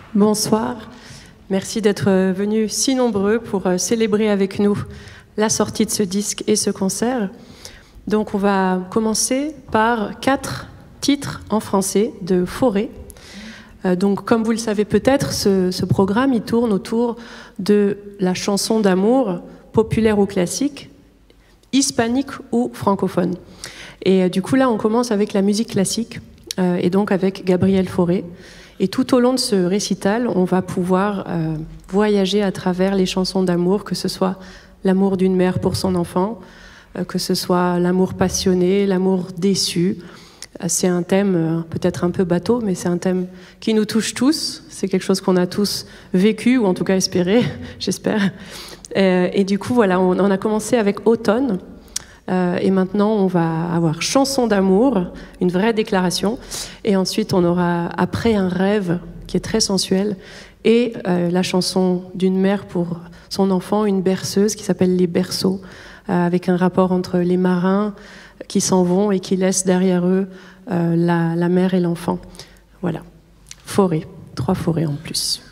Bonsoir, merci d'être venus si nombreux pour célébrer avec nous la sortie de ce disque et ce concert. Donc on va commencer par 4 titres en français de Fauré. Donc comme vous le savez peut-être, ce programme il tourne autour de la chanson d'amour, populaire ou classique, hispanique ou francophone. Et du coup là on commence avec la musique classique, et donc avec Gabriel Fauré. Et tout au long de ce récital, on va pouvoir voyager à travers les chansons d'amour, que ce soit l'amour d'une mère pour son enfant, que ce soit l'amour passionné, l'amour déçu. C'est un thème peut-être un peu bateau, mais c'est un thème qui nous touche tous. C'est quelque chose qu'on a tous vécu, ou en tout cas espéré, j'espère. Et du coup, voilà, on a commencé avec Automne. Et maintenant, on va avoir Chanson d'amour, une vraie déclaration. Et ensuite, on aura Après un rêve, qui est très sensuel. Et la chanson d'une mère pour son enfant, une berceuse, qui s'appelle Les Berceaux, avec un rapport entre les marins qui s'en vont et qui laissent derrière eux la mère et l'enfant. Voilà. Fauré. 3 Fauré en plus.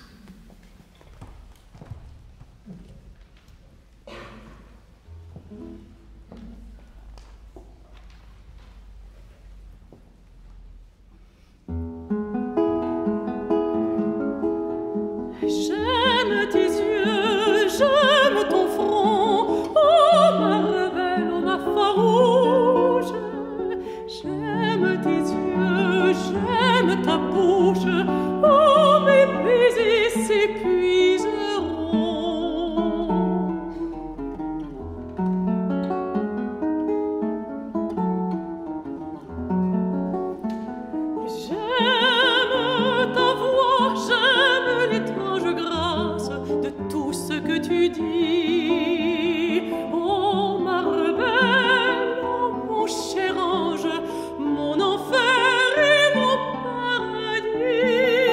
J'aime tes yeux, j'aime ton front, oh ma rebelle, oh ma farouche. J'aime tes yeux, j'aime ta bouche, oh mes baisers s'épuiseront. J'aime ta voix, j'aime l'étrange grâce de tout ce que tu dis. Oh ma rebelle, oh mon cher ange, mon enfer et mon paradis.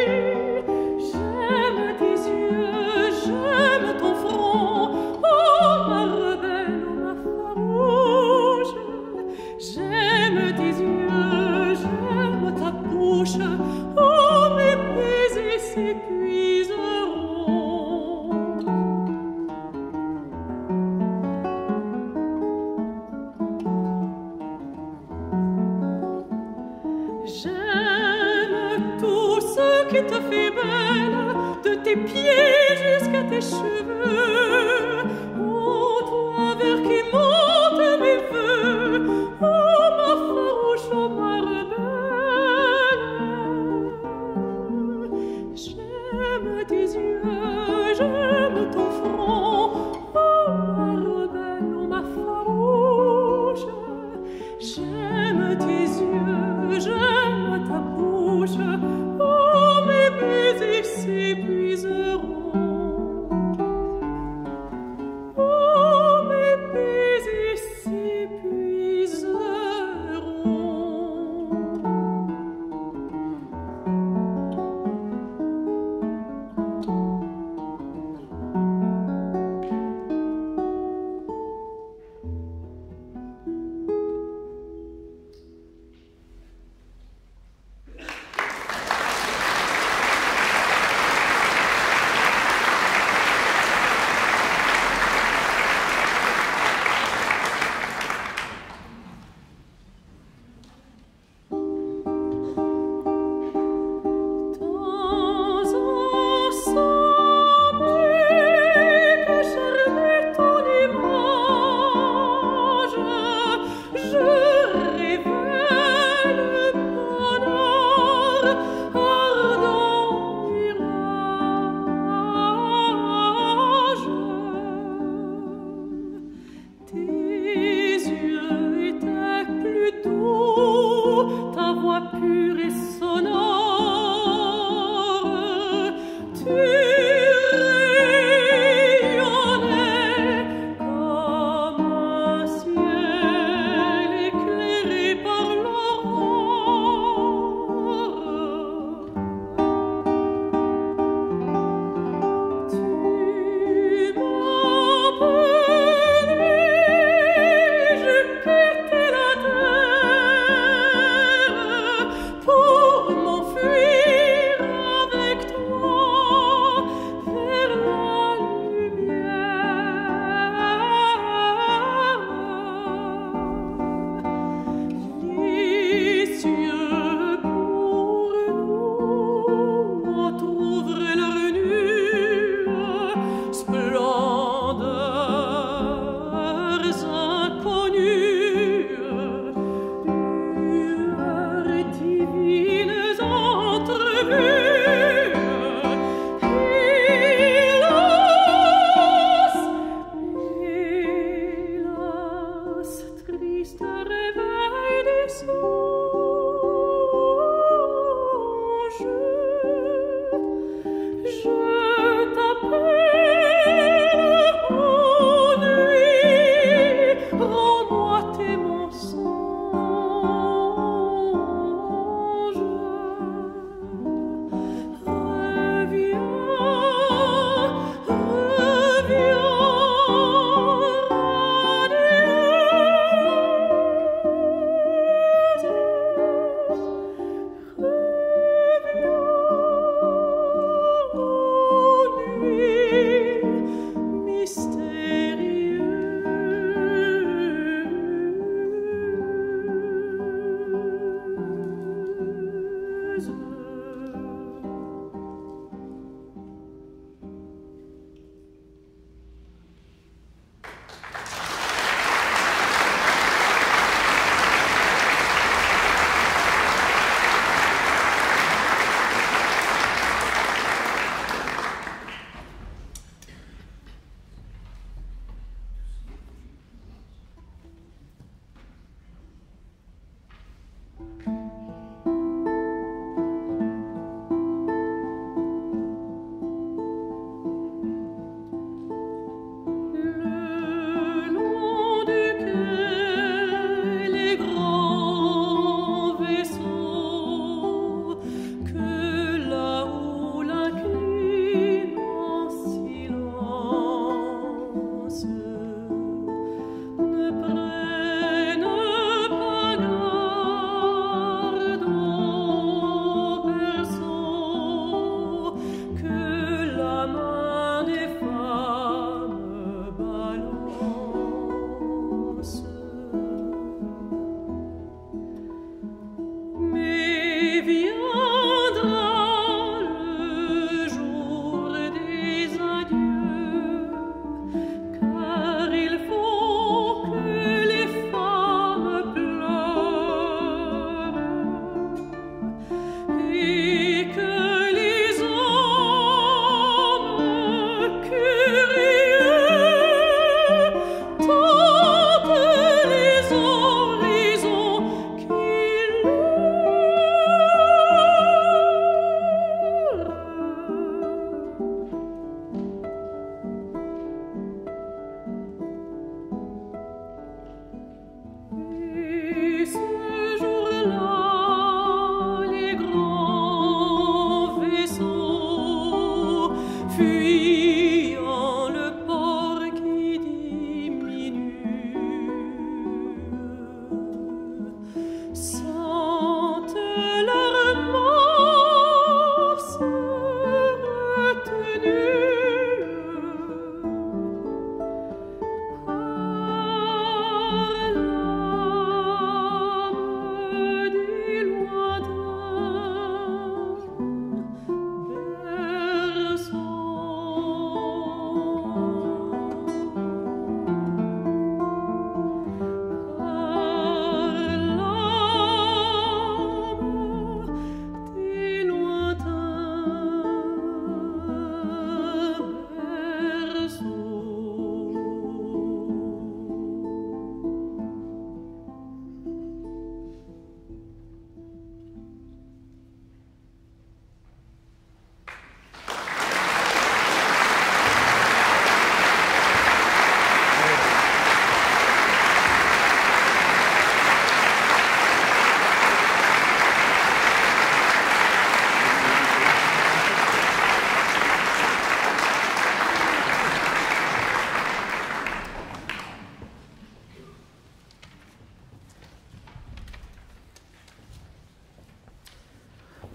J'aime tes yeux, j'aime ton front, oh ma rebelle, oh ma farouche. J'aime tes yeux, j'aime ta bouche, oh mes baisers s'épuiseront. J'aime tout ce qui te fait belle, de tes pieds jusqu'à tes cheveux. Oh toi vers qui montent mes vœux, oh ma farouche, oh ma rebelle. J'aime tes yeux, j'aime ton front, oh ma rebelle, oh ma farouche. J'aime tes yeux, j'aime ta bouche, oh mes baisers s'épuiseront. Oh mes baisers s'épuiseront.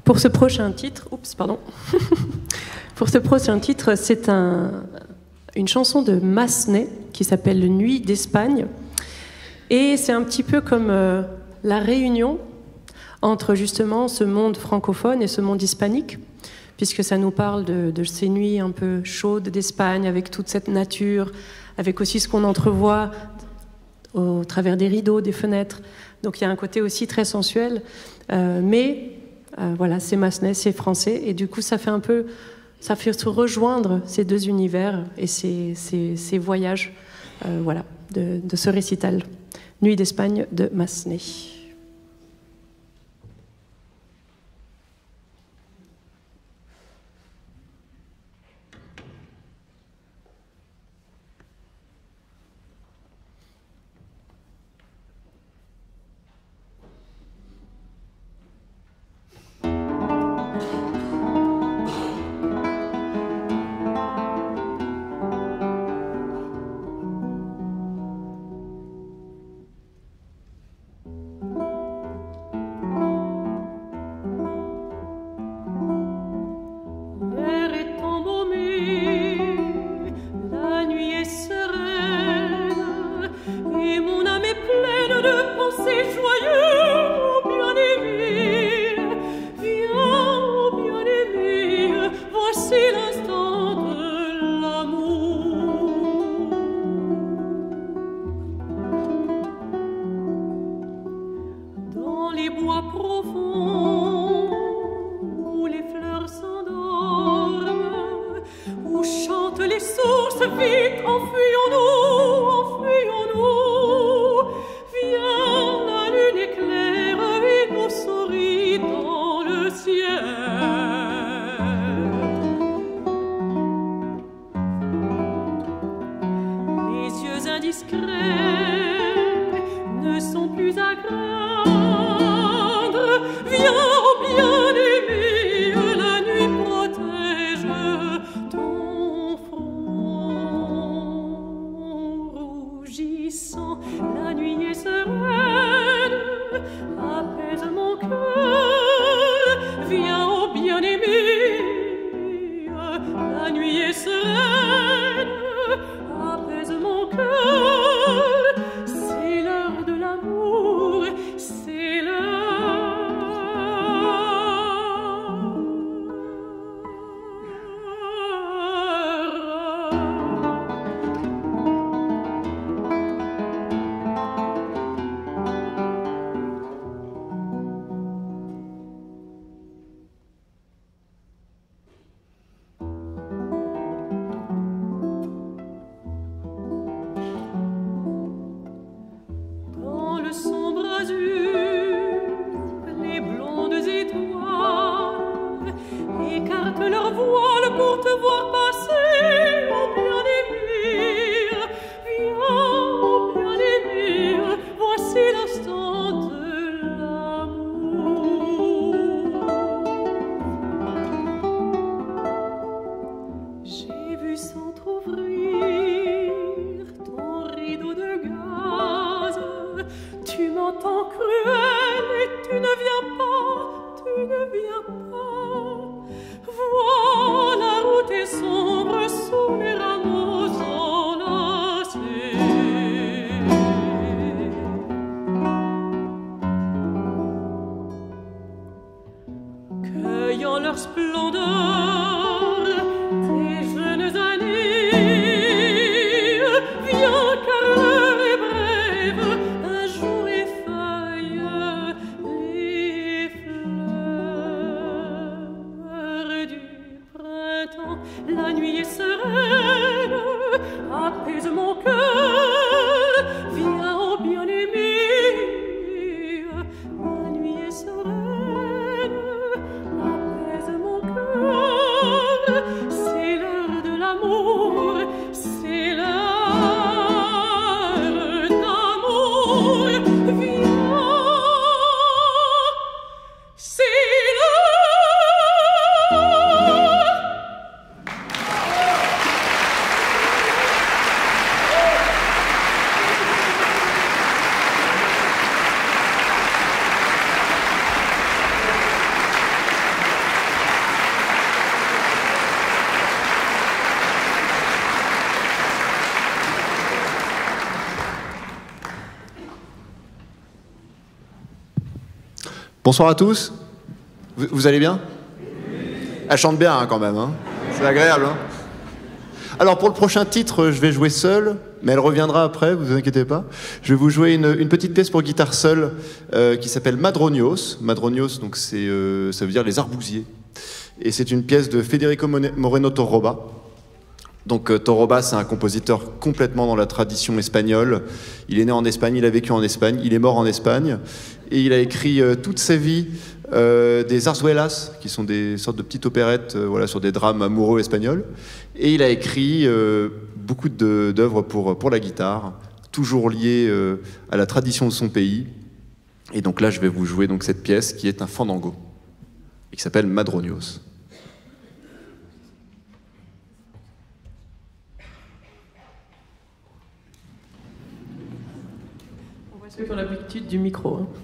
Pour ce prochain titre, Pour ce prochain titre, c'est une chanson de Massenet qui s'appelle Nuit d'Espagne. Et c'est un petit peu comme la réunion entre justement ce monde francophone et ce monde hispanique, puisque ça nous parle de ces nuits un peu chaudes d'Espagne, avec toute cette nature, avec aussi ce qu'on entrevoit au travers des rideaux, des fenêtres. Donc il y a un côté aussi très sensuel, mais voilà, c'est Massenet, c'est français, et du coup ça fait se rejoindre ces deux univers et ces voyages voilà, de ce récital. Nuit d'Espagne de Massenet. Bonsoir à tous. Vous allez bien? Elle chante bien hein, quand même. Hein. C'est agréable. Hein. Alors pour le prochain titre, je vais jouer seul, mais elle reviendra après, vous inquiétez pas. Je vais vous jouer une petite pièce pour guitare seule qui s'appelle Madronios. Madronios, donc ça veut dire les arbousiers. Et c'est une pièce de Federico Moreno Torroba. Donc Torroba, c'est un compositeur complètement dans la tradition espagnole. Il est né en Espagne, il a vécu en Espagne, il est mort en Espagne. Et il a écrit toute sa vie des zarzuelas, qui sont des sortes de petites opérettes voilà, sur des drames amoureux espagnols. Et il a écrit beaucoup d'œuvres pour la guitare, toujours liées à la tradition de son pays. Et donc là, je vais vous jouer donc, cette pièce qui est un fandango, et qui s'appelle Madronios. On voit ceux qui ont l'habitude du micro. Hein.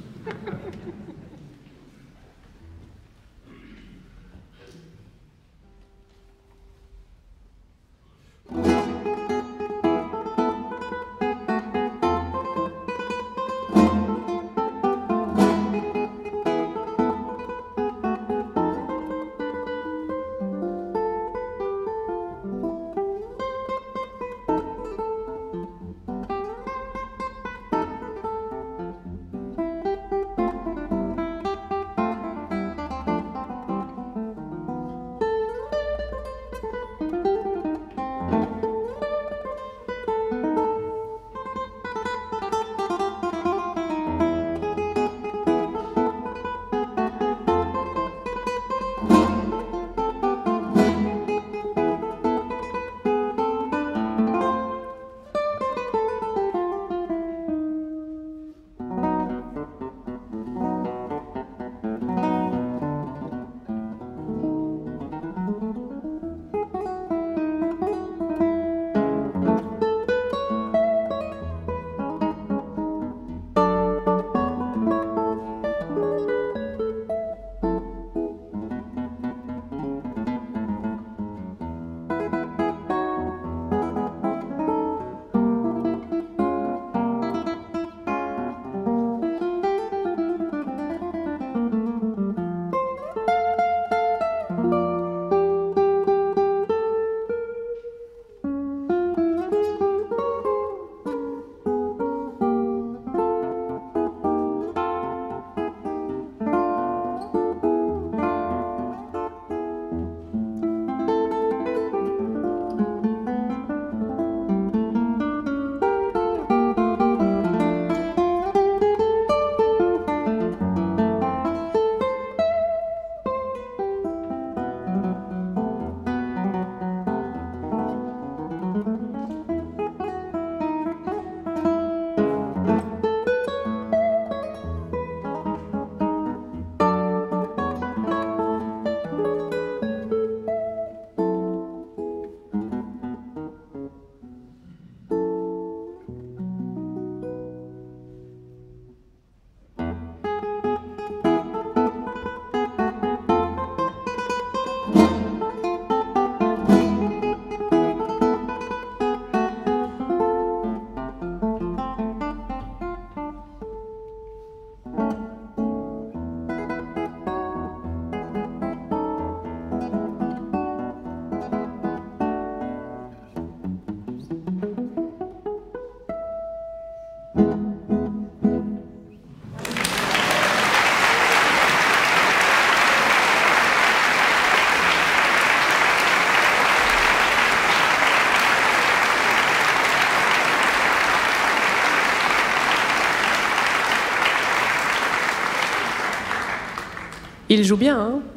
Il joue bien, hein?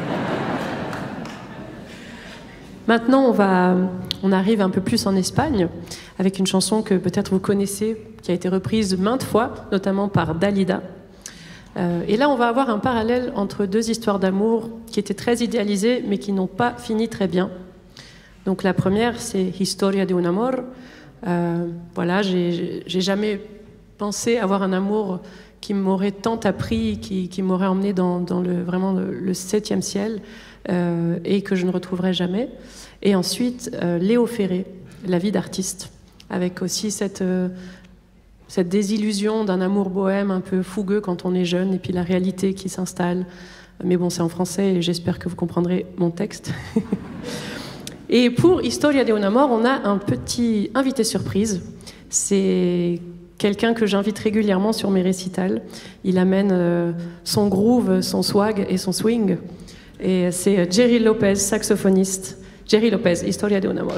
Maintenant, on arrive un peu plus en Espagne, avec une chanson que peut-être vous connaissez, qui a été reprise maintes fois, notamment par Dalida. Et là, on va avoir un parallèle entre deux histoires d'amour qui étaient très idéalisées, mais qui n'ont pas fini très bien. Donc la première, c'est Historia de un amor. Voilà, j'ai jamais pensé avoir un amour qui m'aurait tant appris, qui m'aurait emmené dans vraiment le 7e ciel, et que je ne retrouverai jamais. Et ensuite, Léo Ferré, La vie d'artiste, avec aussi cette cette désillusion d'un amour bohème un peu fougueux quand on est jeune, et puis la réalité qui s'installe. Mais bon, c'est en français et j'espère que vous comprendrez mon texte. Et pour Historia de un amor, on a un petit invité surprise. C'est quelqu'un que j'invite régulièrement sur mes récitals. Il amène son groove, son swag et son swing. Et c'est Jerry Lopez, saxophoniste. Jerry Lopez, Historia de un amor.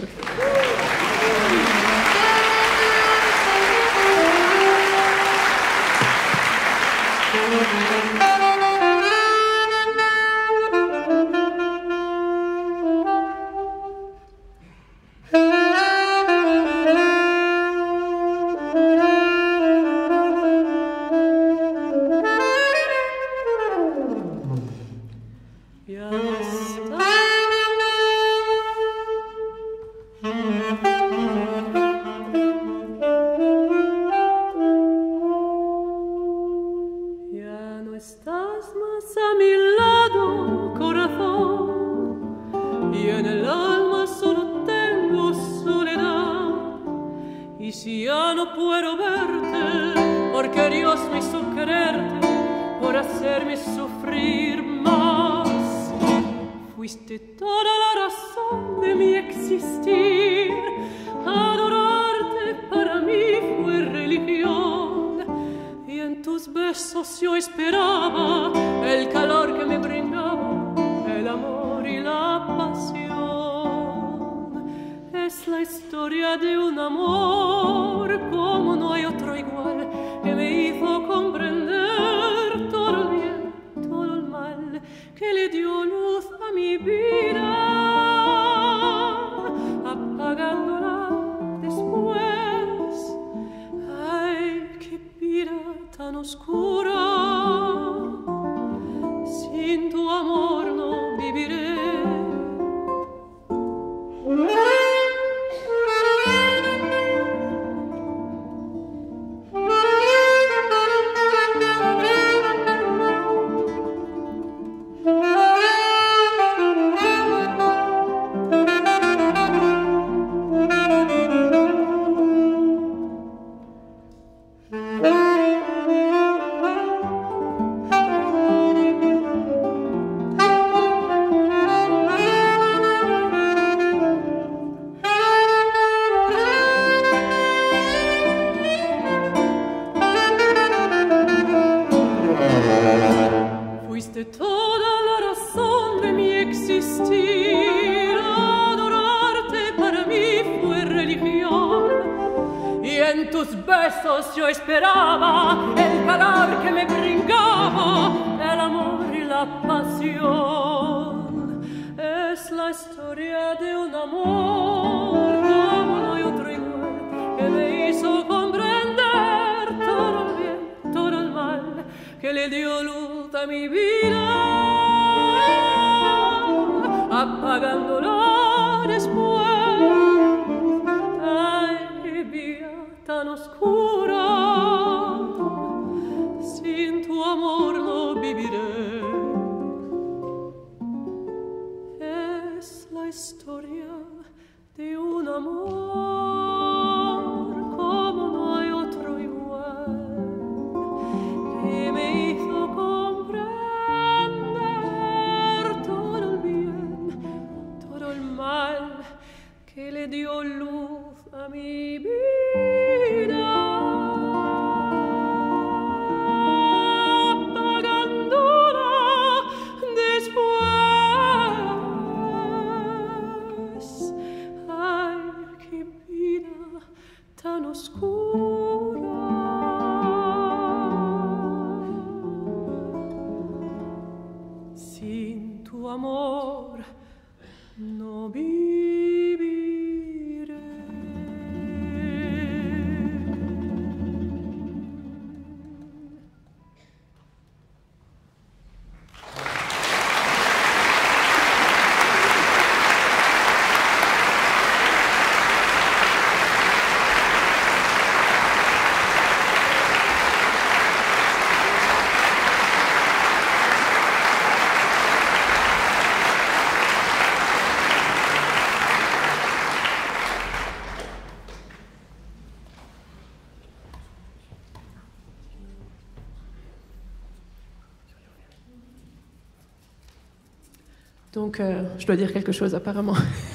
Donc, je dois dire quelque chose apparemment.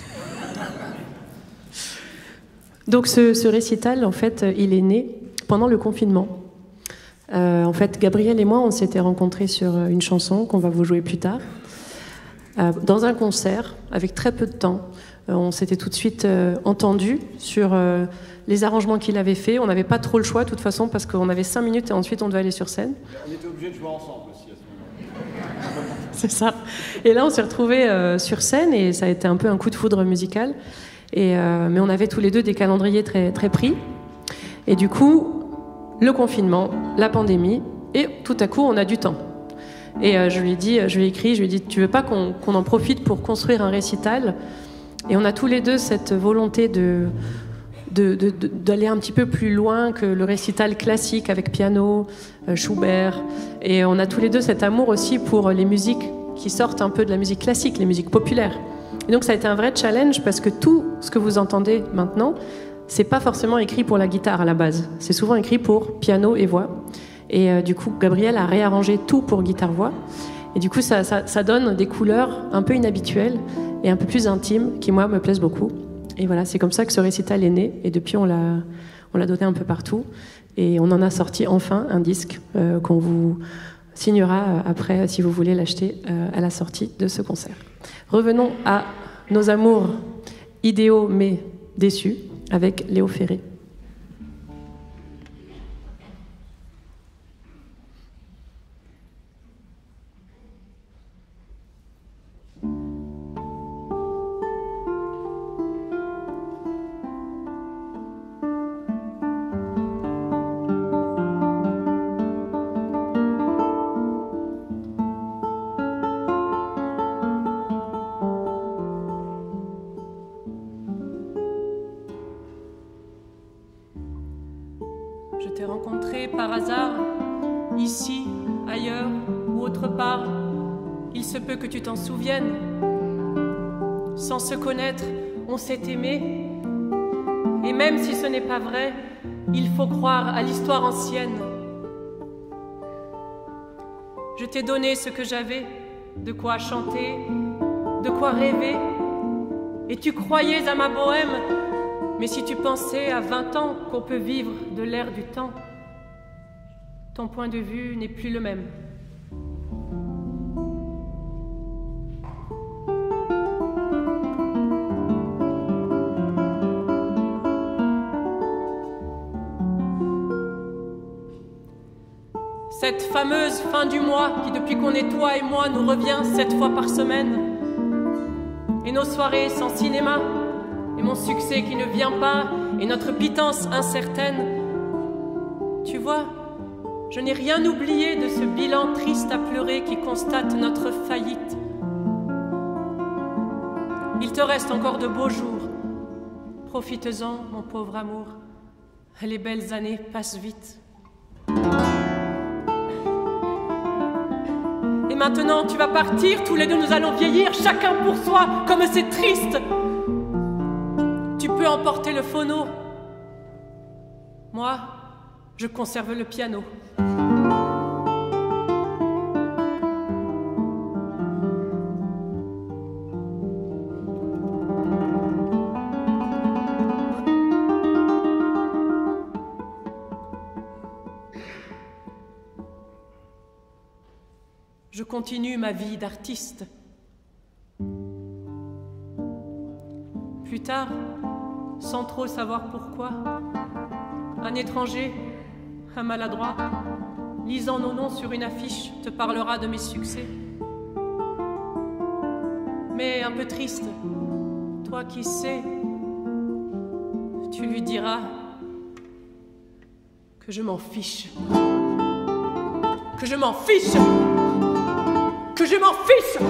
Donc, ce récital, en fait, il est né pendant le confinement. En fait, Gabriel et moi, on s'était rencontrés sur une chanson qu'on va vous jouer plus tard, dans un concert, avec très peu de temps. On s'était tout de suite entendus sur les arrangements qu'il avait faits. On n'avait pas trop le choix, de toute façon, parce qu'on avait 5 minutes et ensuite on devait aller sur scène. On était obligés de jouer ensemble aussi à ce moment-là. C'est ça. Et là, on s'est retrouvés sur scène et ça a été un peu un coup de foudre musical. Mais on avait tous les deux des calendriers très, très pris. Et du coup, le confinement, la pandémie, et tout à coup, on a du temps. Et je lui ai écrit, je lui ai dit, tu veux pas qu'on en profite pour construire un récital? Et on a tous les deux cette volonté d'aller un petit peu plus loin que le récital classique avec piano, Schubert. Et on a tous les deux cet amour aussi pour les musiques qui sortent un peu de la musique classique, les musiques populaires. Et donc ça a été un vrai challenge parce que tout ce que vous entendez maintenant, c'est pas forcément écrit pour la guitare à la base. C'est souvent écrit pour piano et voix. Et du coup, Gabriel a réarrangé tout pour guitare-voix. Et du coup, ça donne des couleurs un peu inhabituelles et un peu plus intimes qui, moi, me plaisent beaucoup. Et voilà, c'est comme ça que ce récital est né. Et depuis, on l'a donné un peu partout. Et on en a sorti enfin un disque qu'on vous signera après, si vous voulez l'acheter, à la sortie de ce concert. Revenons à nos amours idéaux mais déçus avec Léo Ferré. Je t'ai rencontré par hasard, ici, ailleurs ou autre part. Il se peut que tu t'en souviennes. Sans se connaître, on s'est aimé. Et même si ce n'est pas vrai, il faut croire à l'histoire ancienne. Je t'ai donné ce que j'avais, de quoi chanter, de quoi rêver. Et tu croyais à ma bohème. Mais si tu pensais à 20 ans qu'on peut vivre de l'air du temps, ton point de vue n'est plus le même. Cette fameuse fin du mois qui, depuis qu'on est toi et moi, nous revient 7 fois par semaine. Et nos soirées sans cinéma. Et mon succès qui ne vient pas, et notre pitance incertaine. Tu vois, je n'ai rien oublié de ce bilan triste à pleurer qui constate notre faillite. Il te reste encore de beaux jours. Profites-en, mon pauvre amour. Les belles années passent vite. Et maintenant, tu vas partir, tous les deux nous allons vieillir, chacun pour soi, comme c'est triste. Tu peux emporter le phono. Moi, je conserve le piano. Je continue ma vie d'artiste. Plus tard, sans trop savoir pourquoi, un étranger, un maladroit, lisant nos noms sur une affiche, te parlera de mes succès. Mais un peu triste, toi qui sais, tu lui diras que je m'en fiche. Que je m'en fiche. Que je m'en fiche.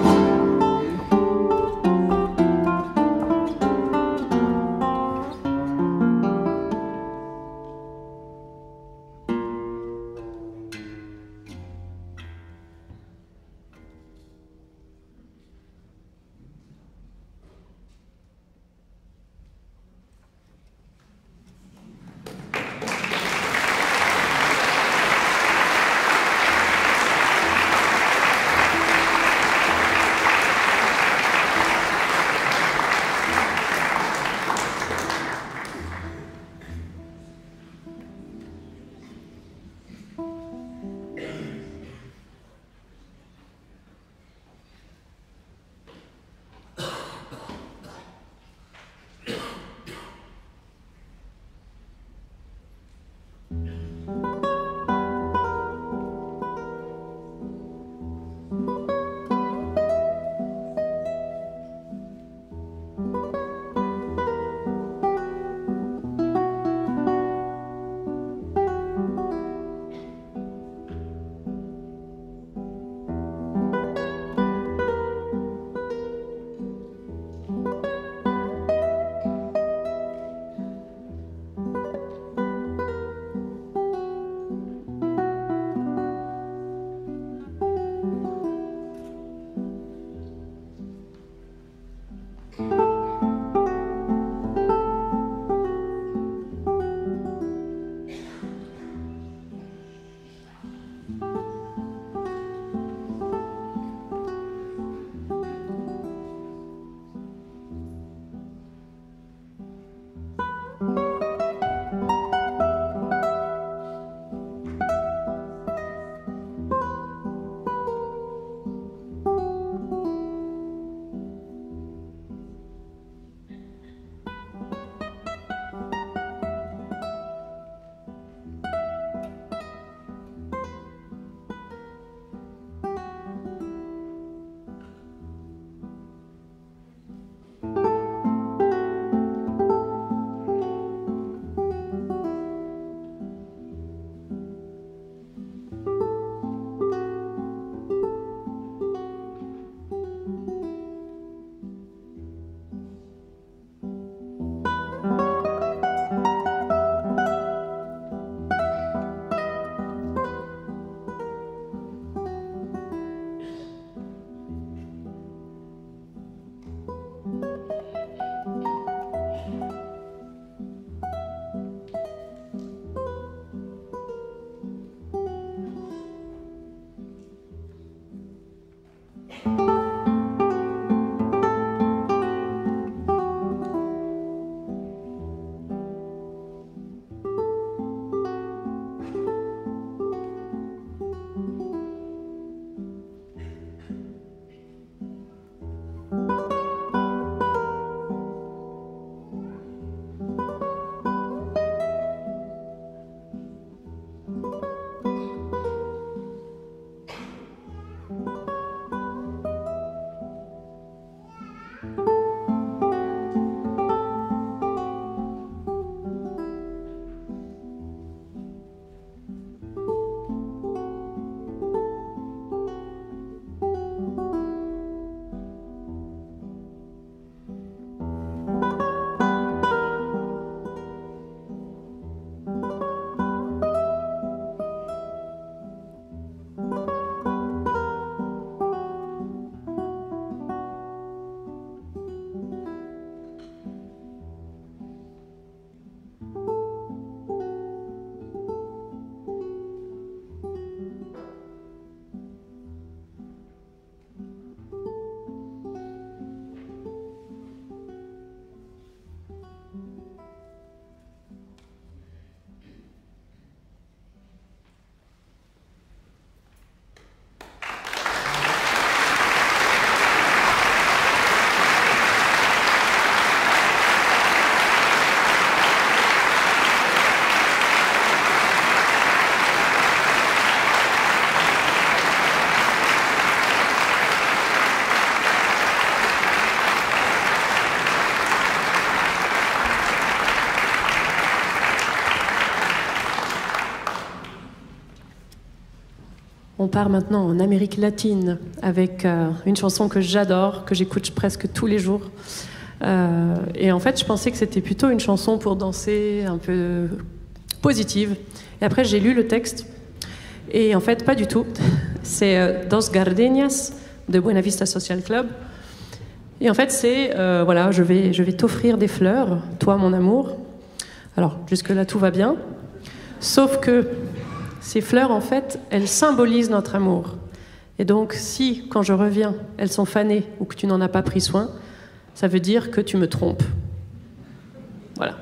On part maintenant en Amérique latine avec une chanson que j'adore, que j'écoute presque tous les jours. Et en fait, je pensais que c'était plutôt une chanson pour danser, un peu positive. Et après, j'ai lu le texte. Et en fait, pas du tout. C'est Dos Gardenias de Buena Vista Social Club. Et en fait, c'est, voilà, je vais t'offrir des fleurs, toi, mon amour. Alors, jusque-là, tout va bien. Sauf que ces fleurs, en fait, elles symbolisent notre amour. Et donc, si, quand je reviens, elles sont fanées ou que tu n'en as pas pris soin, ça veut dire que tu me trompes. Voilà.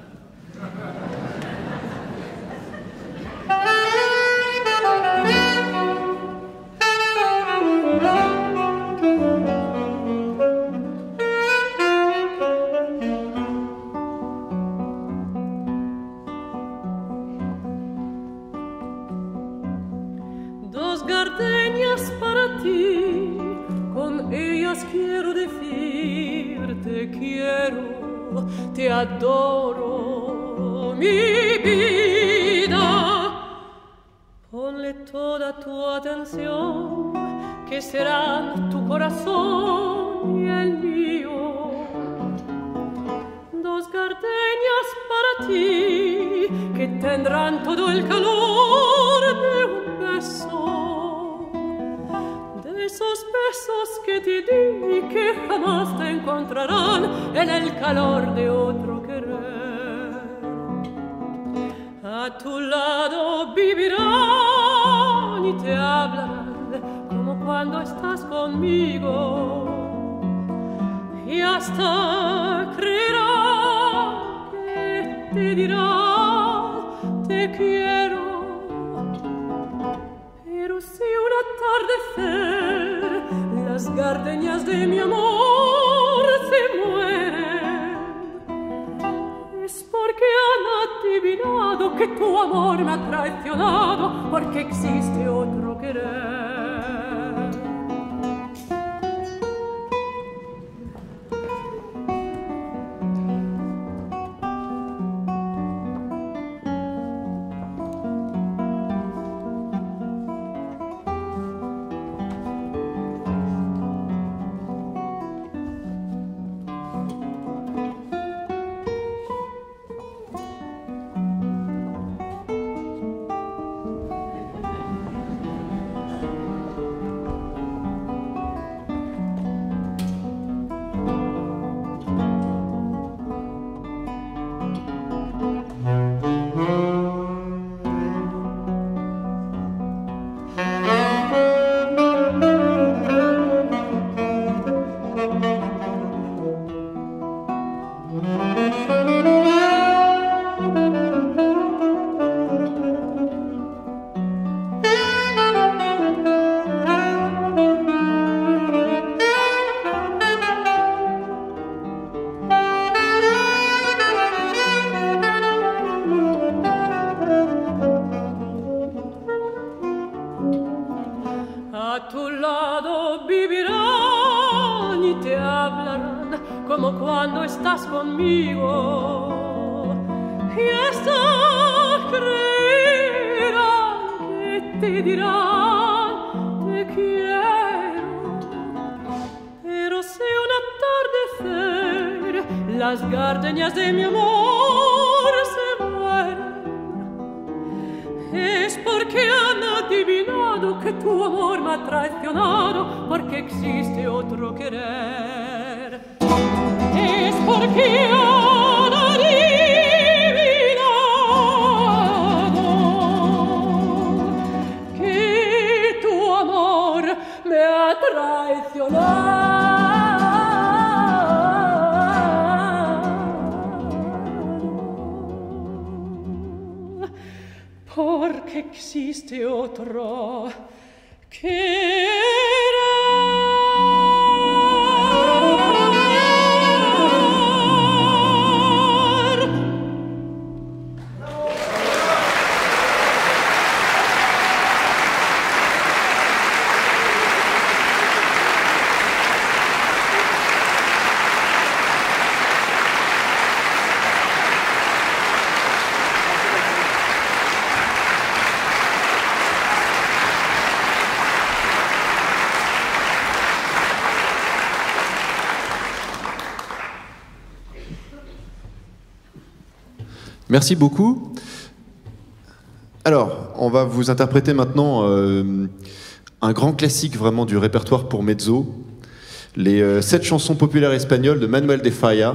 Dos gardenias para ti, con ellas quiero decir te quiero, te adoro, mi vida. Ponle toda tu atención, que serán tu corazón y el mío. Dos gardenias para ti, que tendrán todo el calor de un beso. De esos besos que te di y que jamás te encontrarán en el calor de otro querer. A tu lado vivirán y te hablarán como cuando estás conmigo. Y hasta creerán que te dirán te quiero. Pero si un atardecer las gardenias de mi amor se mueren, es porque han adivinado que tu amor me ha traicionado, porque existe otro querer. A tu lado vivirán y te hablarán como cuando estás conmigo. Y hasta creerán que te dirán te quiero. Pero si un atardecer las gardenias de mi amor se mueren, es porque han adivinado que tu amor me ha traicionado, porque existe otro querer. Es porque han adivinado que tu amor me ha traicionado. Porque existe otro querer. Merci beaucoup. Alors, on va vous interpréter maintenant un grand classique vraiment du répertoire pour mezzo, les 7 chansons populaires espagnoles de Manuel de Falla.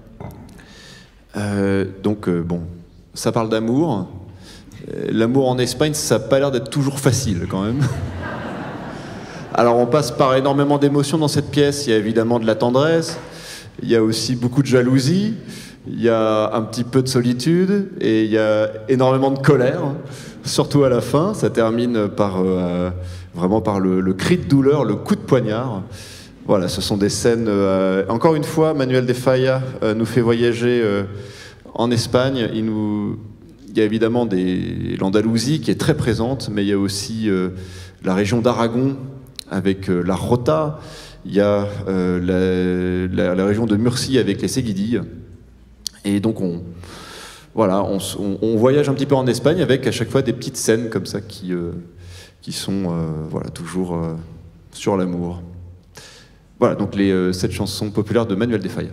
Bon, ça parle d'amour. L'amour en Espagne, ça n'a pas l'air d'être toujours facile quand même. Alors on passe par énormément d'émotions dans cette pièce. Il y a évidemment de la tendresse, il y a aussi beaucoup de jalousie, il y a un petit peu de solitude et il y a énormément de colère, surtout à la fin. Ça termine par vraiment par le cri de douleur, le coup de poignard. Voilà, ce sont des scènes... encore une fois, Manuel de Falla nous fait voyager en Espagne. Il y a évidemment l'Andalousie qui est très présente, mais il y a aussi la région d'Aragon avec la Rota. Il y a la région de Murcie avec les Seguidilles. Et donc on voyage un petit peu en Espagne avec à chaque fois des petites scènes comme ça qui sont toujours sur l'amour. Voilà, donc les 7 chansons populaires de Manuel de Falla.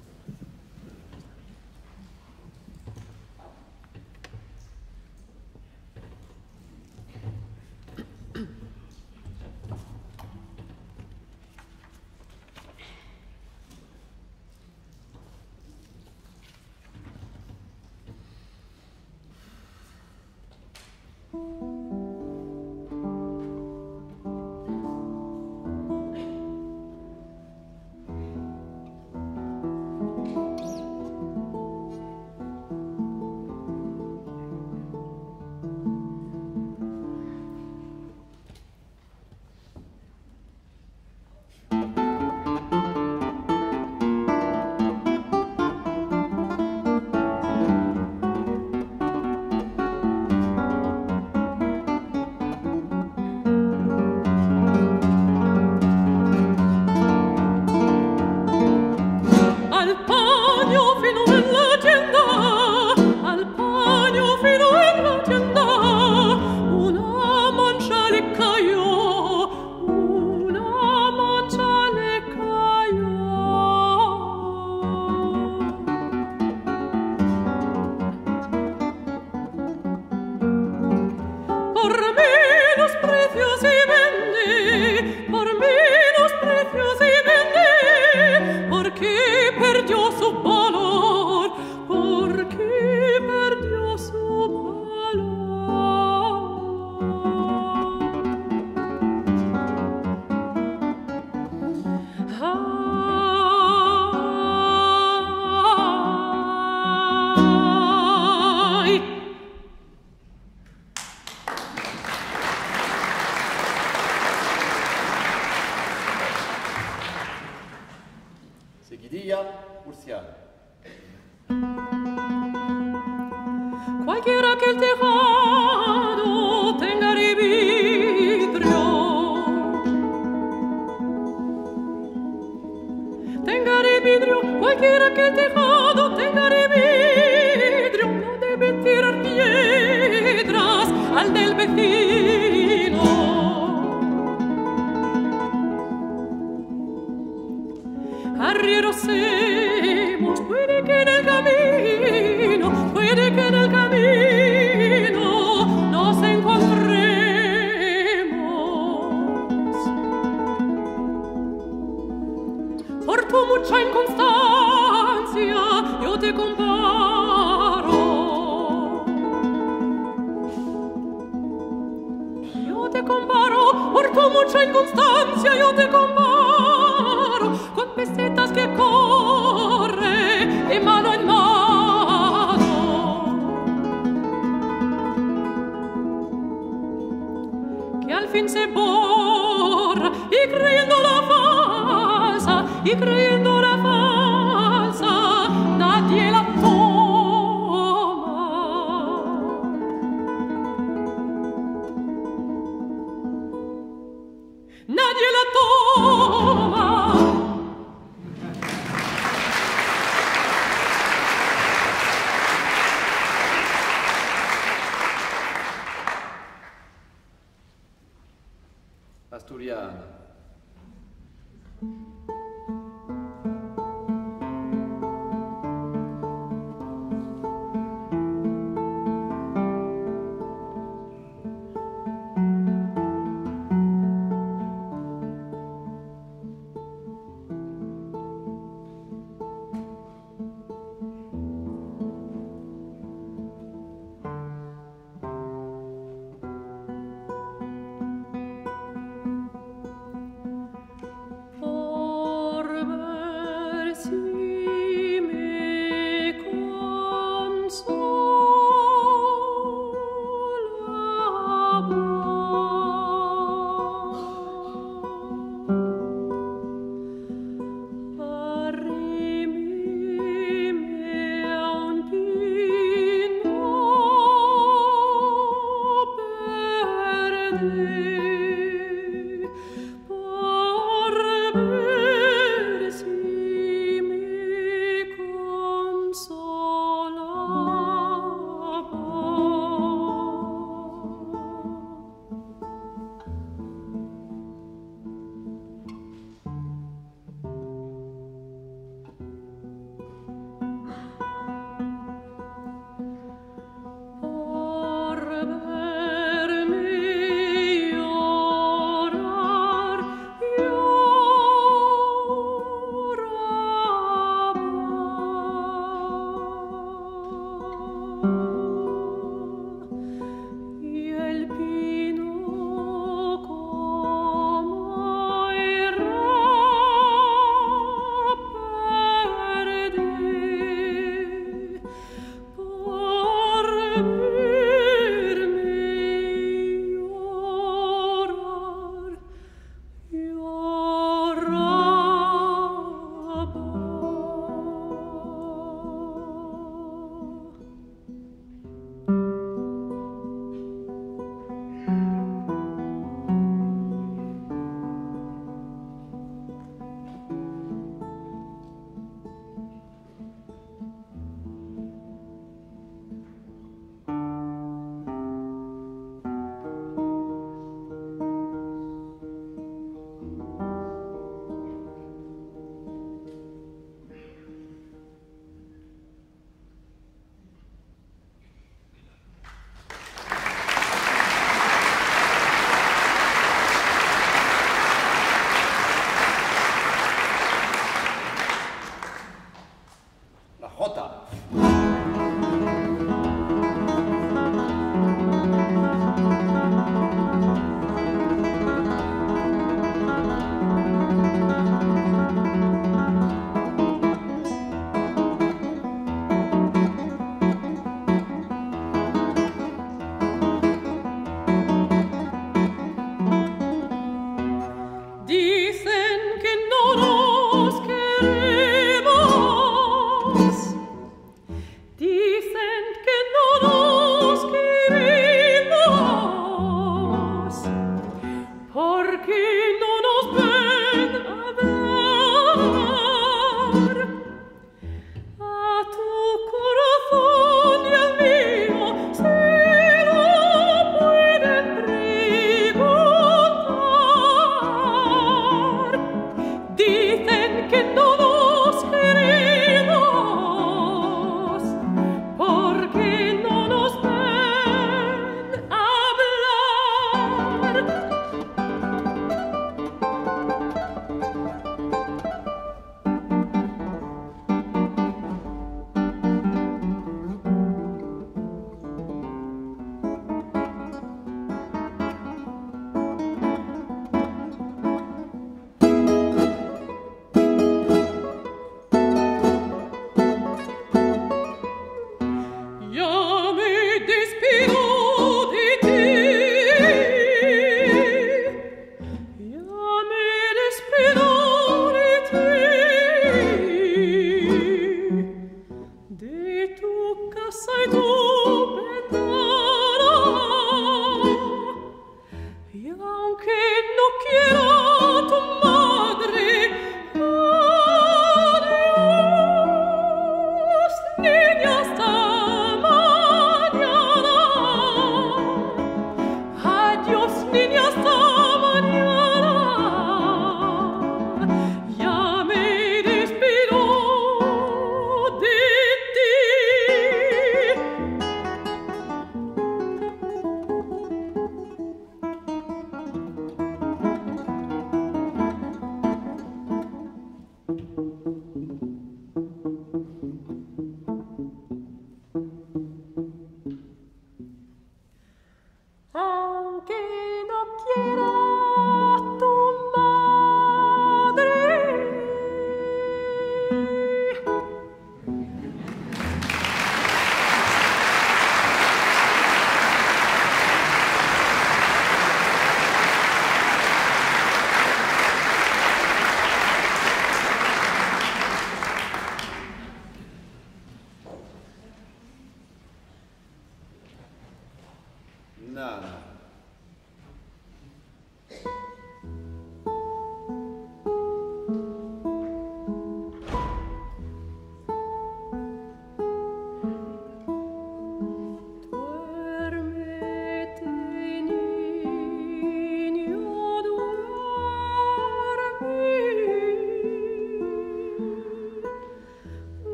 Seguidilla, Murciana. Cualquiera que el tejado tenga de vidrio, cualquiera que el tejado tenga de vidrio, no debe tirar piedras al del vecino. Arrieros hemos, puede que en el camino nos encontremos. Por tu mucha inconstancia yo te comparo. Por tu mucha inconstancia yo te comparo con pesetas que corre de mano en mano. Que al fin se borra y creyendo la falsa, nadie la toma. Nadie la toma. Asturiana. Spirito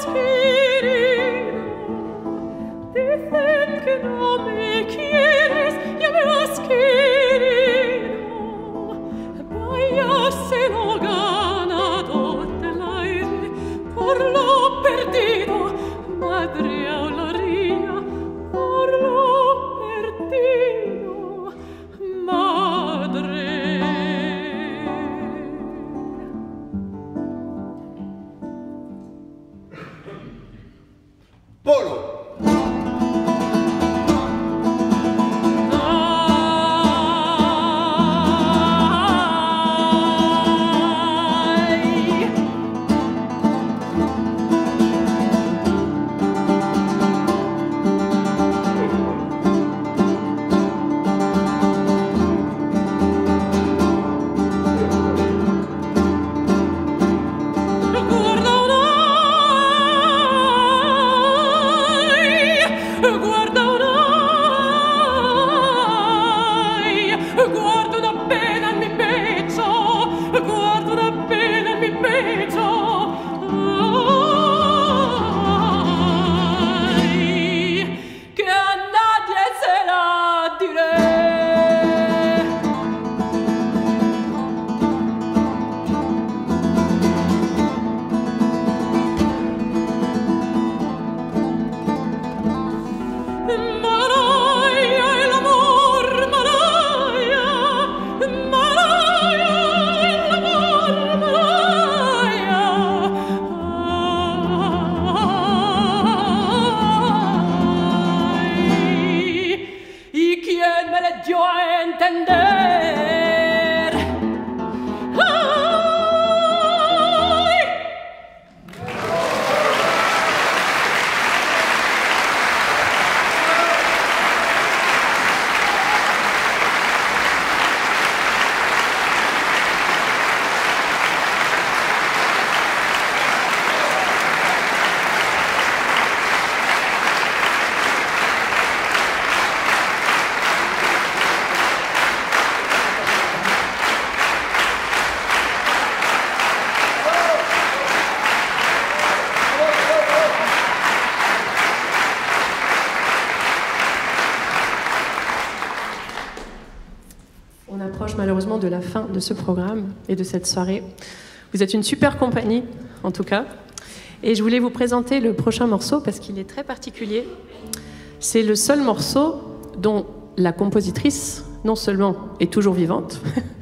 Malheureusement de la fin de ce programme et de cette soirée. Vous êtes une super compagnie, en tout cas. Et je voulais vous présenter le prochain morceau parce qu'il est très particulier. C'est le seul morceau dont la compositrice, non seulement est toujours vivante,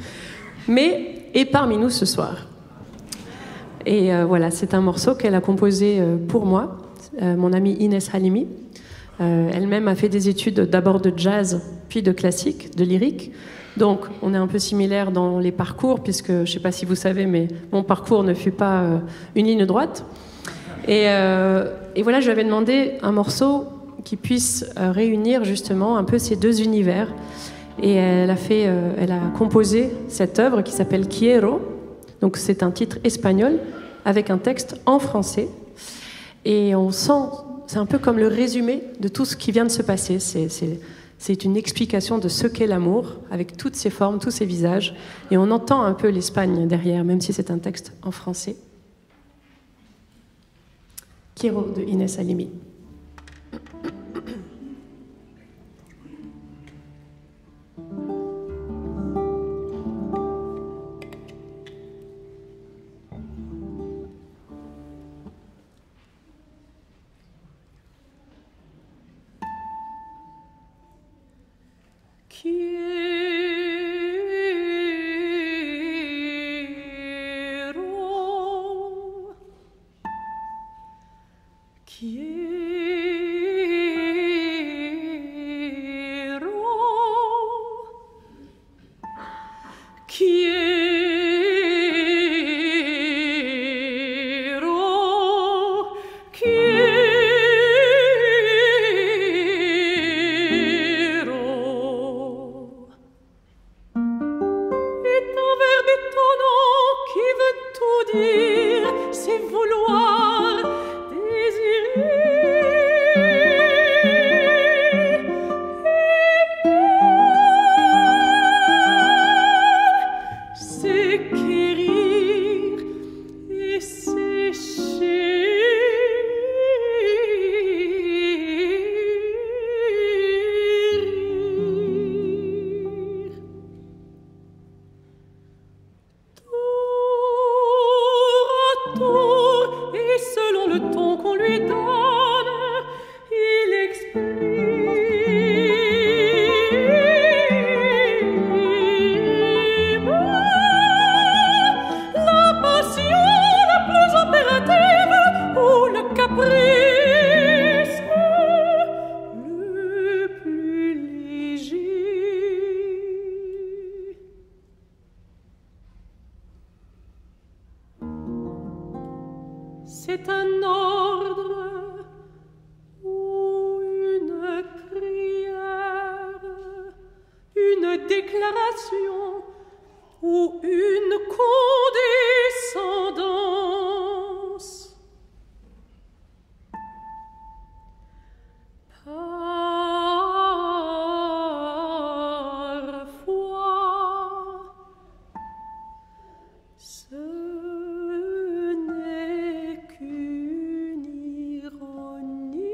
mais est parmi nous ce soir. Et voilà, c'est un morceau qu'elle a composé pour moi, mon amie Inès Halimi. Elle-même a fait des études d'abord de jazz, puis de classique, de lyrique. Donc, on est un peu similaires dans les parcours, puisque, je ne sais pas si vous savez, mais mon parcours ne fut pas une ligne droite. Et voilà, je lui avais demandé un morceau qui puisse réunir justement un peu ces deux univers. Et elle a composé cette œuvre qui s'appelle Quiero. Donc, c'est un titre espagnol avec un texte en français. Et on sent, c'est un peu comme le résumé de tout ce qui vient de se passer. C'est une explication de ce qu'est l'amour, avec toutes ses formes, tous ses visages. Et on entend un peu l'Espagne derrière, même si c'est un texte en français. Quiero de Inès Halimi. c'est un ordre ou une prière, une déclaration ou une condescendance. Parfois, ce n'est qu'une ironie.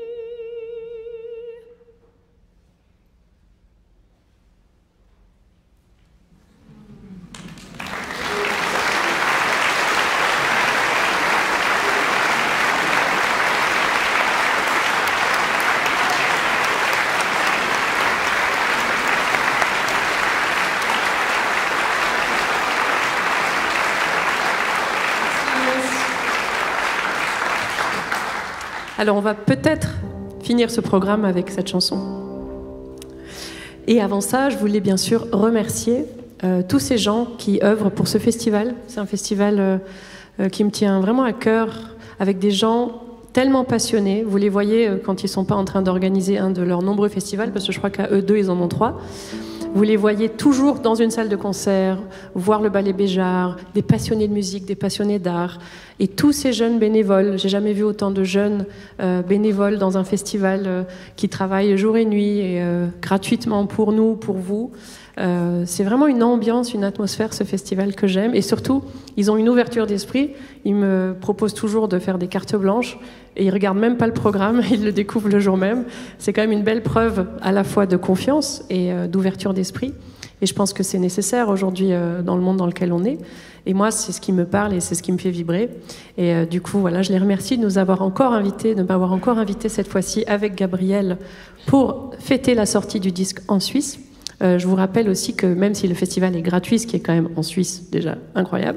Alors on va peut-être finir ce programme avec cette chanson. Et avant ça, je voulais bien sûr remercier tous ces gens qui œuvrent pour ce festival. C'est un festival qui me tient vraiment à cœur, avec des gens tellement passionnés. Vous les voyez quand ils ne sont pas en train d'organiser un de leurs nombreux festivals, parce que je crois qu'à eux deux, ils en ont 3. Vous les voyez toujours dans une salle de concert, voir le Ballet Béjart, des passionnés de musique, des passionnés d'art. Et tous ces jeunes bénévoles, j'ai jamais vu autant de jeunes bénévoles dans un festival qui travaillent jour et nuit et gratuitement pour nous, pour vous. C'est vraiment une ambiance, une atmosphère, ce festival que j'aime. Et surtout, ils ont une ouverture d'esprit. Ils me proposent toujours de faire des cartes blanches et ils ne regardent même pas le programme, ils le découvrent le jour même. C'est quand même une belle preuve à la fois de confiance et d'ouverture d'esprit. Et je pense que c'est nécessaire aujourd'hui dans le monde dans lequel on est. Et moi, c'est ce qui me parle et c'est ce qui me fait vibrer. Et du coup, voilà, je les remercie de nous avoir encore invités, de m'avoir encore invité cette fois-ci avec Gabriel pour fêter la sortie du disque en Suisse. Je vous rappelle aussi que même si le festival est gratuit, ce qui est quand même en Suisse déjà incroyable,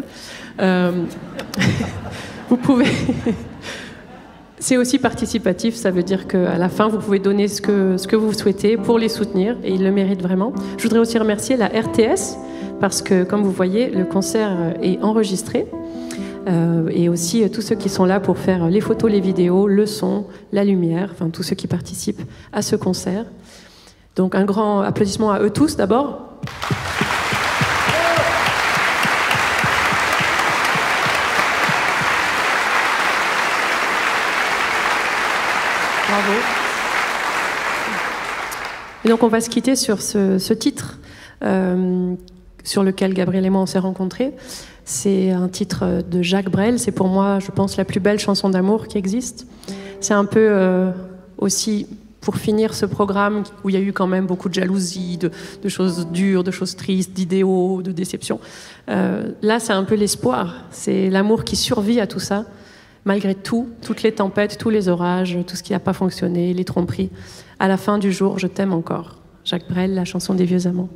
vous pouvez... C'est aussi participatif, ça veut dire qu'à la fin, vous pouvez donner ce que vous souhaitez pour les soutenir, et ils le méritent vraiment. Je voudrais aussi remercier la RTS, parce que, comme vous voyez, le concert est enregistré, et aussi tous ceux qui sont là pour faire les photos, les vidéos, le son, la lumière, enfin tous ceux qui participent à ce concert. Donc un grand applaudissement à eux tous d'abord. Bravo. Et donc on va se quitter sur ce titre sur lequel Gabriel et moi on s'est rencontrés. C'est un titre de Jacques Brel. C'est pour moi, je pense, la plus belle chanson d'amour qui existe. C'est un peu aussi pour finir ce programme où il y a eu quand même beaucoup de jalousie, de choses dures, de choses tristes, d'idéaux, de déceptions. Là, c'est un peu l'espoir. C'est l'amour qui survit à tout ça. Malgré tout, toutes les tempêtes, tous les orages, tout ce qui n'a pas fonctionné, les tromperies. À la fin du jour, je t'aime encore. Jacques Brel, la chanson des vieux amants.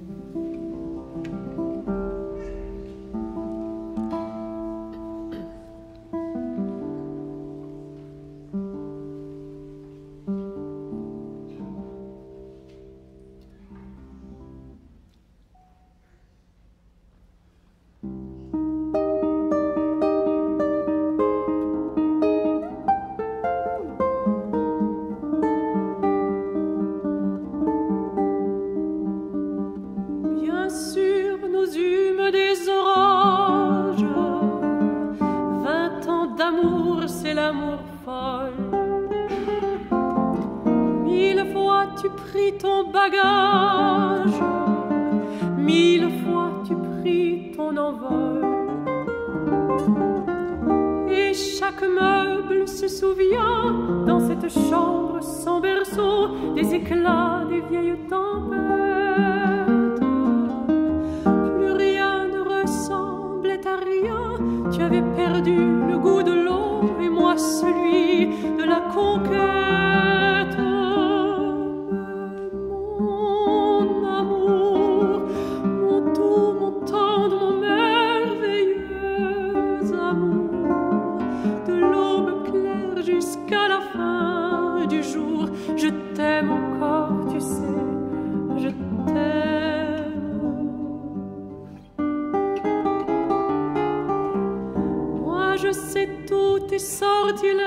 je sais tous tes sortilèges,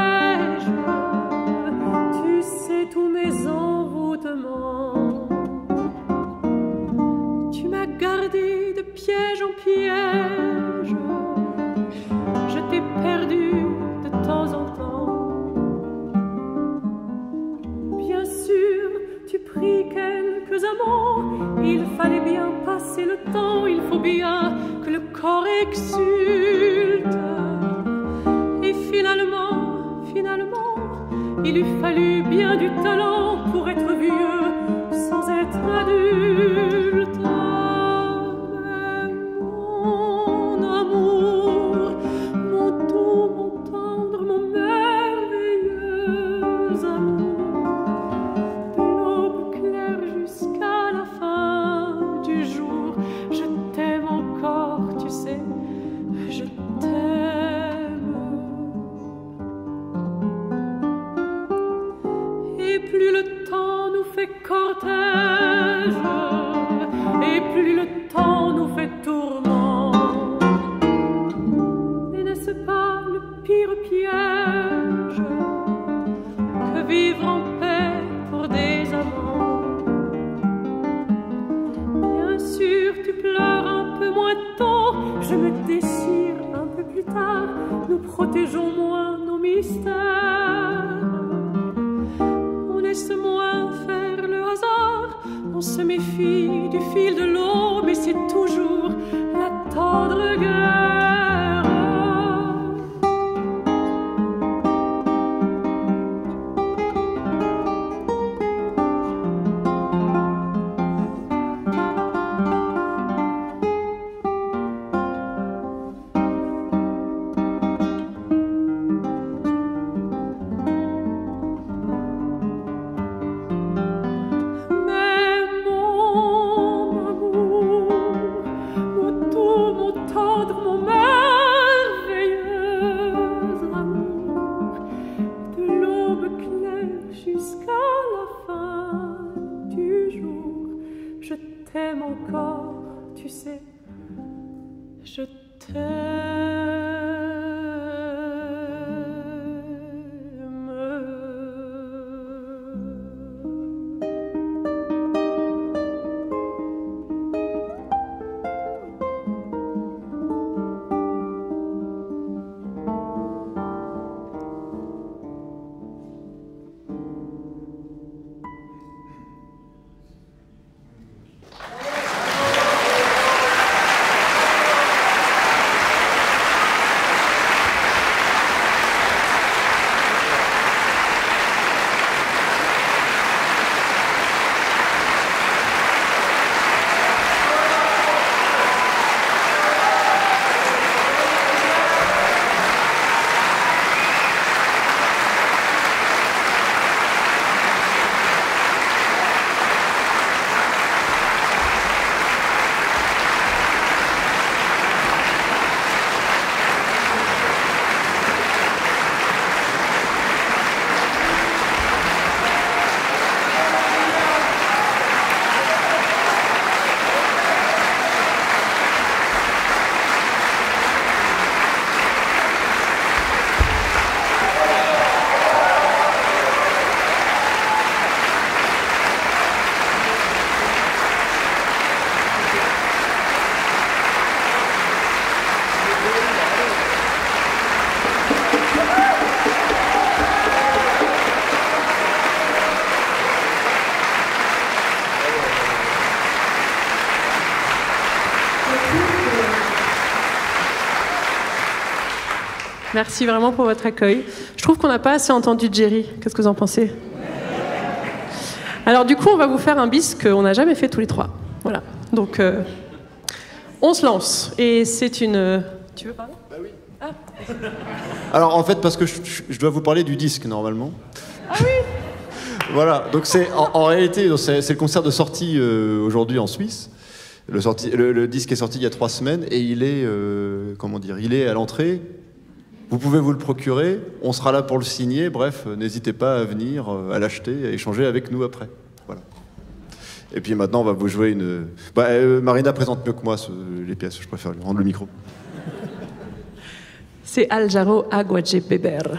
tu sais tous mes envoûtements. Tu m'as gardé de piège en piège, je t'ai perdu de temps en temps. Bien sûr, tu pris quelques amants, il fallait bien passer le temps, il faut bien que le corps exulte. Et finalement, il eût fallu bien du talent pour être vieux sans être adulte. Mon amour, mon doux, mon tendre, mon merveilleux amour, de l'aube claire jusqu'à la fin du jour, je t'aime encore, tu sais, je t'aime. Et plus le temps nous fait cortège, et plus le temps nous fait tourment. Mais n'est-ce pas le pire piège que vivre en paix pour des amants? Bien sûr, tu pleures un peu moins tôt, je me déchire un peu plus tard, nous protégeons moins nos mystères. On laisse moins faire le hasard, on se méfie du fil de l'eau, mais c'est toujours la tendre guerre. Mais mon amour, mon doux, mon tendre, mon merveilleux amour, de l'aube claire jusqu'à la fin du jour, je t'aime encore, tu sais, je Merci vraiment pour votre accueil. Je trouve qu'on n'a pas assez entendu Jerry. Qu'est-ce que vous en pensez? Alors du coup, on va vous faire un bis qu'on n'a jamais fait tous les trois. Voilà. Donc, on se lance. Et c'est une... Tu veux parler? Bah oui. Ah. Alors en fait, parce que je dois vous parler du disque normalement. Ah oui. Voilà, donc c'est en réalité c'est le concert de sortie aujourd'hui en Suisse. Le disque est sorti il y a 3 semaines et il est comment dire, il est à l'entrée. Vous pouvez vous le procurer, on sera là pour le signer. Bref, n'hésitez pas à venir, à l'acheter, à échanger avec nous après. Voilà. Et puis maintenant, on va vous jouer une. Marina présente mieux que moi les pièces. Je préfère lui rendre le micro. C'est Al Jarreau Aguadje Beber.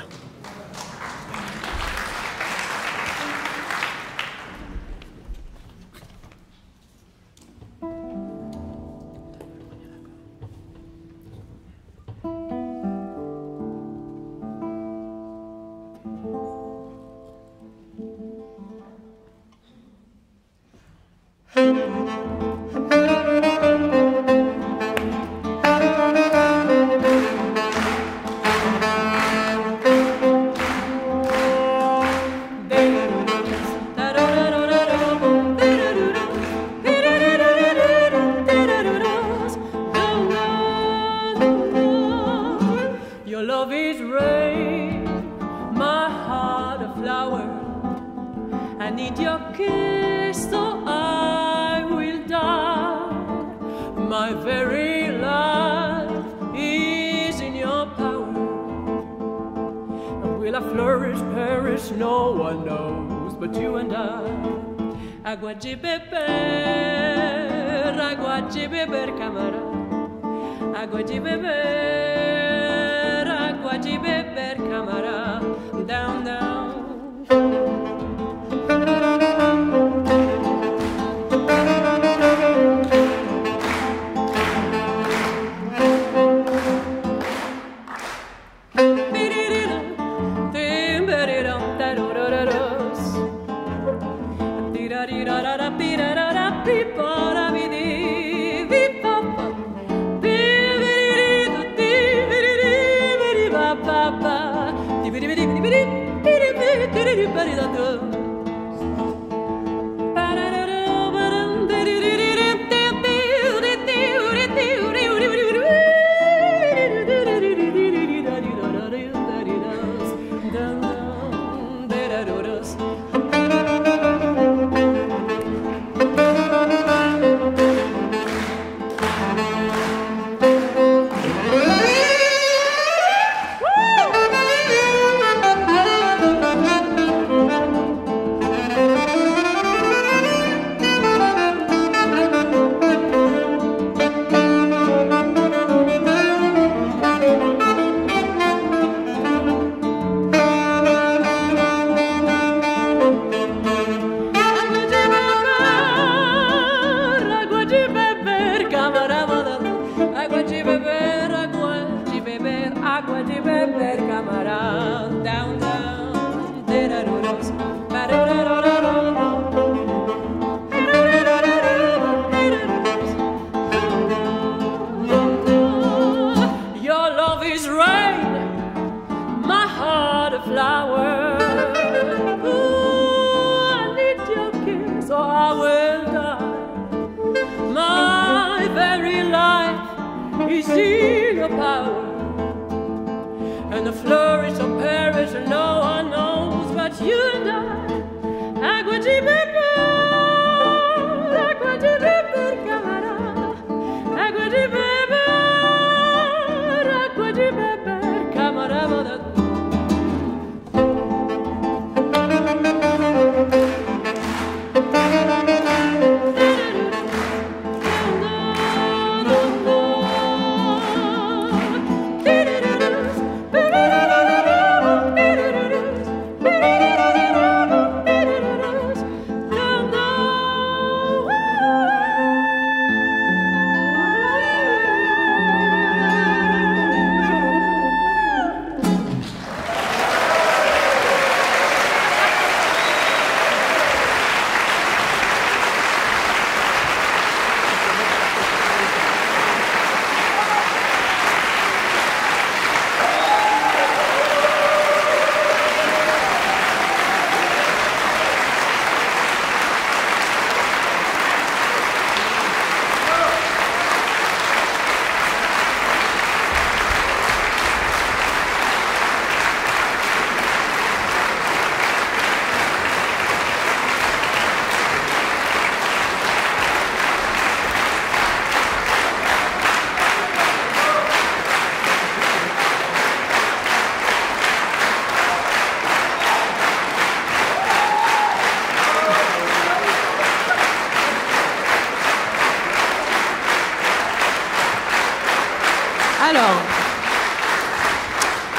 Your love is rain, my heart a flower. I need your kiss, so I will die. My very life is in your power. Will I flourish, perish? No one knows but you and I. Aguadje beber, camara. Aguadje beber, camara. Down, down.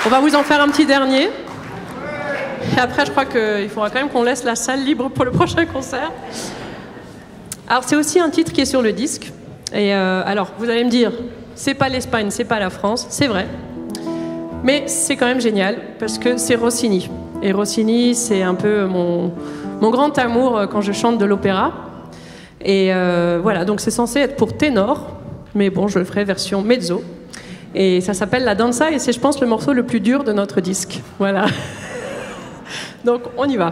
On va vous en faire un petit dernier. Et après, je crois qu'il faudra quand même qu'on laisse la salle libre pour le prochain concert. Alors, c'est aussi un titre qui est sur le disque. Et alors, vous allez me dire, c'est pas l'Espagne, c'est pas la France, c'est vrai. Mais c'est quand même génial, parce que c'est Rossini. Et Rossini, c'est un peu mon grand amour quand je chante de l'opéra. Et voilà, donc c'est censé être pour ténor, mais bon, je le ferai version mezzo. Et ça s'appelle La Danza, et c'est, je pense, le morceau le plus dur de notre disque. Voilà. Donc, on y va.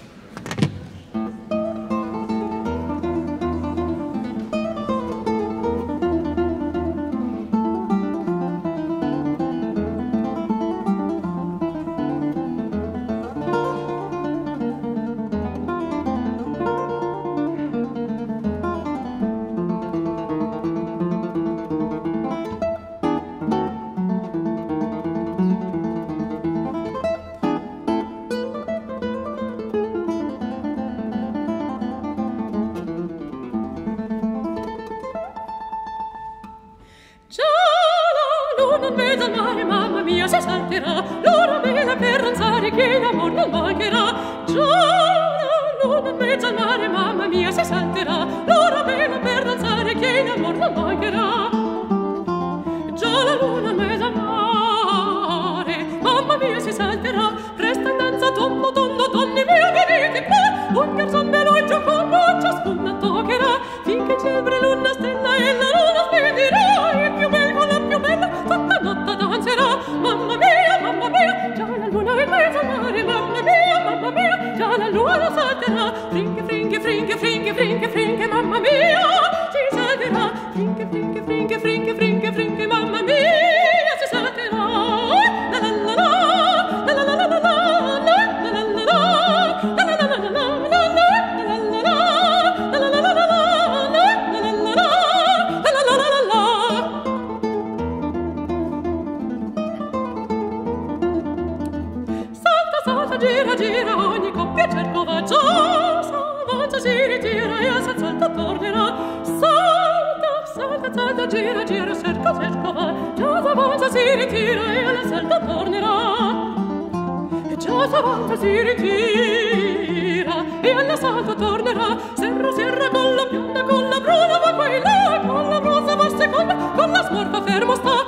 Serra con la bionda, con la bruna va qua e là, con la rosa va seconda, con la smorfa fermo sta.